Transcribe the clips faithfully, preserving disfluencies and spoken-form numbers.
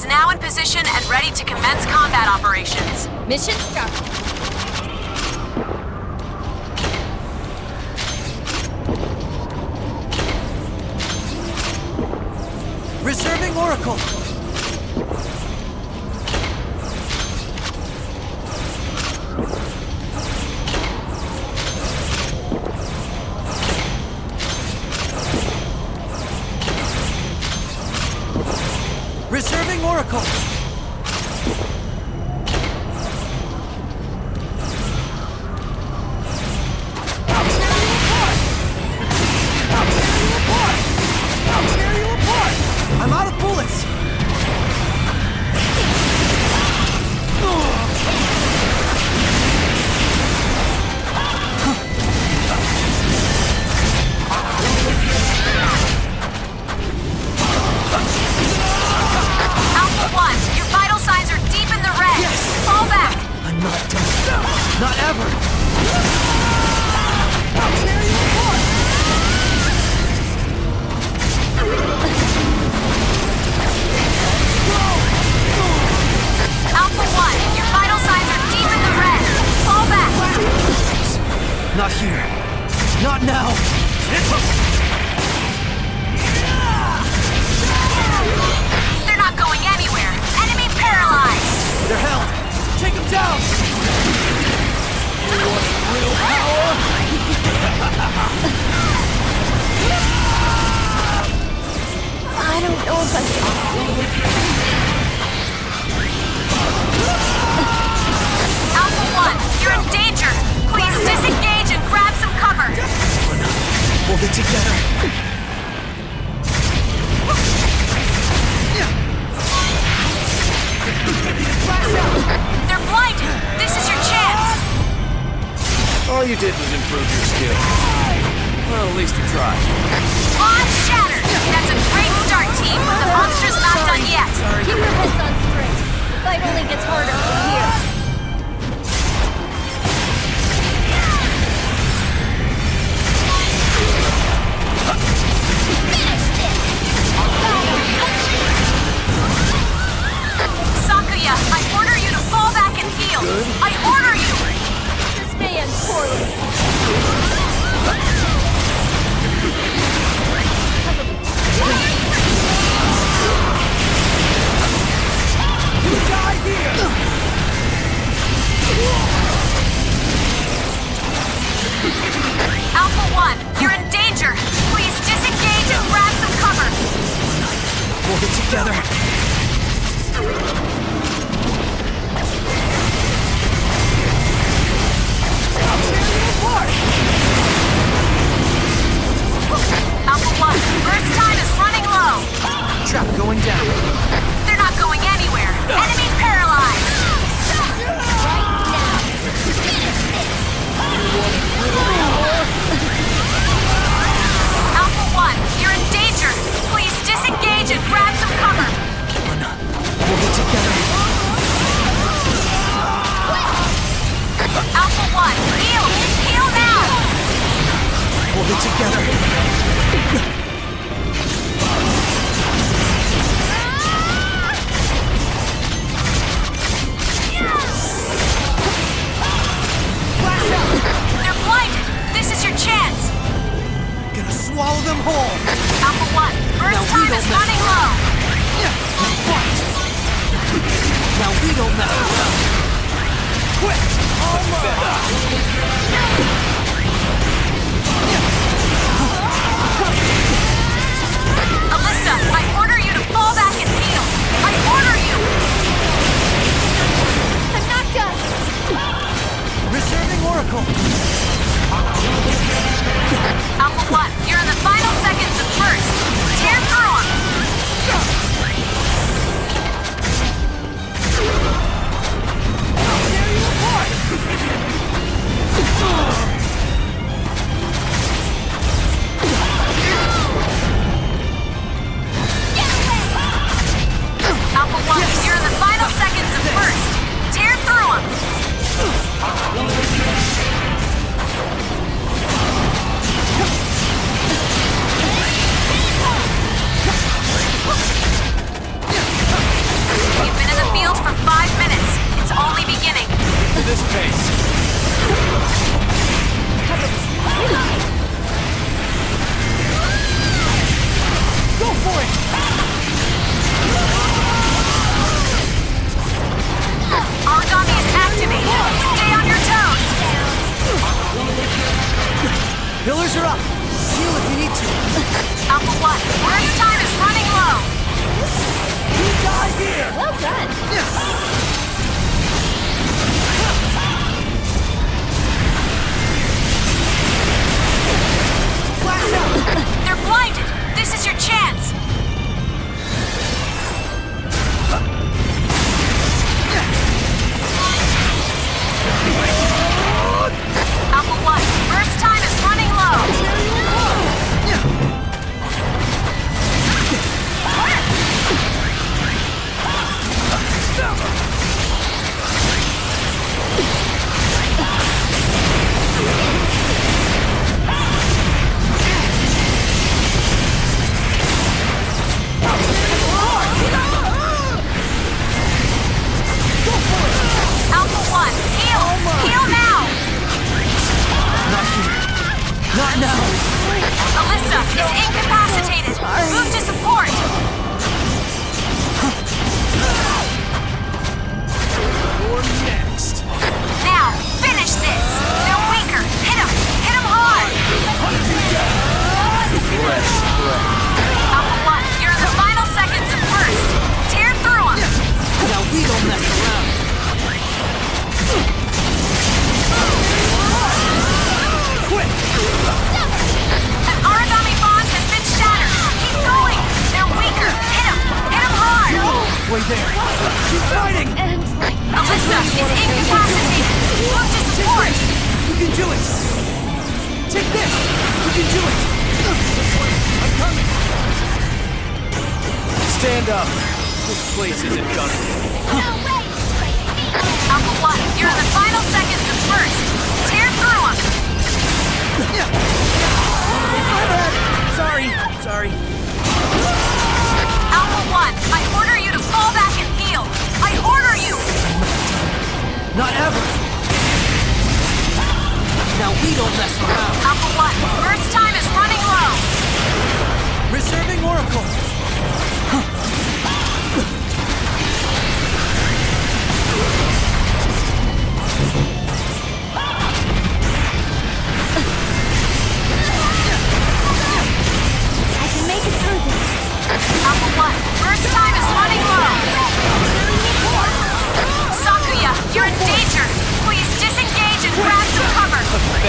is now in position and ready to commence combat operations. Mission start. Reserving Oracle! Reserving Oracle! I'm out of bullets! Alpha One, your vital signs are deep in the red. Yes! Fall back. I'm not done. Not ever! Alpha One, your vital signs are deep in the red. Fall back. Not here. Not now. They're not going anywhere. Enemy paralyzed. They're held. Take them down! You want real power? I don't know if I can. Alpha One, you're in danger. Please disengage and grab some cover. Hold it together. They're blinded. This is your chance. All you did was improve your skill. Well, at least you tried. Launch shattered. That's a great start, team, but the monster's not done yet. Keep your heads on straight. The fight only gets harder from here. Sakuya, I order you to fall back and heal. I order you. This may end poorly. Die here! Alpha One, you're in danger. Please disengage and grab some cover. Hold it together. Alpha One, burst time is running low. Trap going down. They're not going anywhere. Enemy paralyzed. Alpha One, you're in danger. Please disengage and grab some cover. Hold it together. Alpha One, heal. Heal now. Hold it together. They're blinded. This is your chance. Gonna swallow them whole. Alpha One, burst Now we time don't is mess running around. low. Fight! Now we don't mess around. Quick! Alyssa, I order you to fall back and heal. I order you. Tanaka! Reserving Oracle. Alpha One, you're in the final seconds of burst. Tear through them. Tear you apart! Healers are up! Heal if you need to. Alpha One, burst time is running low. You die here! Well done. Flash out! They're blinded. This is your chance. Alpha One, burst time is running low. Alpha One, heal! Heal now! Not here. Not now. Alyssa is incapacitated. Move to support. You're next. Now, finish this. They're weaker. Hit him. Hit him hard. Fresh breath. Alpha One, you're in the final seconds of first. Tear through him. Now we don't mess around. Quick! An origami bond has been shattered. Keep going. They're weaker. Hit him. Hit him hard. Way there. She's fighting! And like Alyssa is incapacitated. Move to support. You can do it! Take this! You can do it! I'm coming! Stand up. This place isn't done. Alpha One, you're in the final seconds of first. Tear through him. My bad! Sorry, sorry. Alpha One, I order you to fall back and heal. I order you. Not ever! Now we don't mess around. Alpha One, first time is running low. Reserving Oracle! I can make it through this. Alpha One, first time is running low. Sakuya, you're in danger. Please disengage and grab some cover.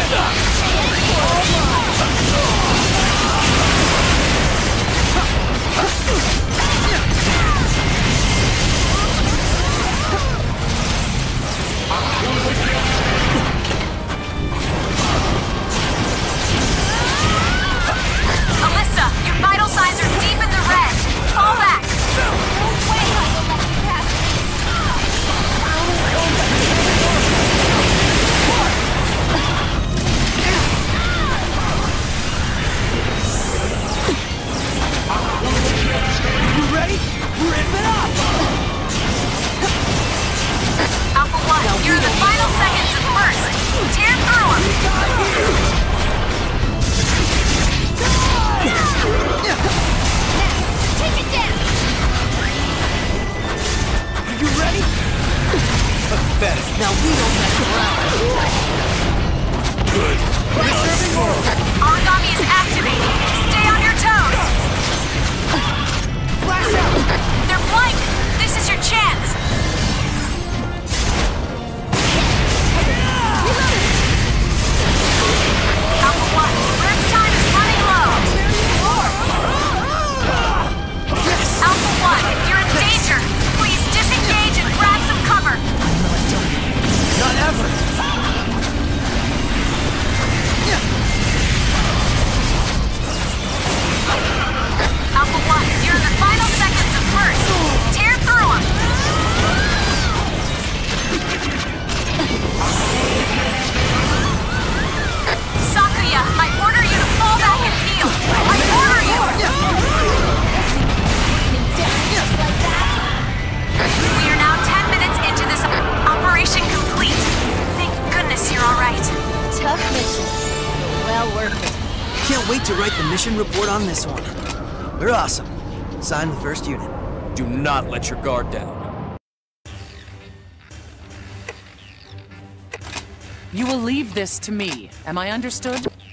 Alyssa, your vital signs are deep in the red. Fall back. You ready? Rip it up! Alpha One, you're in the final seconds of first. Tear through him. Take it down. Are you ready? Pathetic. Now we don't mess around. Good. Reserving Oracle! Origami is activating. Stay on your toes. Flash out! They're blinded. This is your chance. Alpha One, first time is running low. Yes! Alpha One, you're in danger. Please disengage and grab some cover. Not ever! Alpha One, you're in the final seconds of first. Tear through him. Sakuya, I order you to fall back and heal. I order you. Just like that. We are now ten minutes into this operation complete. Thank goodness you're all right. Tough mission. But well worth it. Can't wait to write the mission report on this one. We're awesome. Sign the first unit. Do not let your guard down. You will leave this to me. Am I understood?